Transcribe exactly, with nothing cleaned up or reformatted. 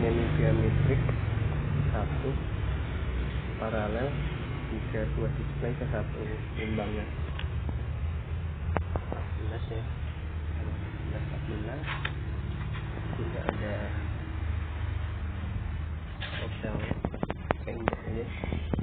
ini diametrik satu paralel tiga dua display ke satu imbangnya empat belas ya empat belas tidak ada opsi kayak ini aja.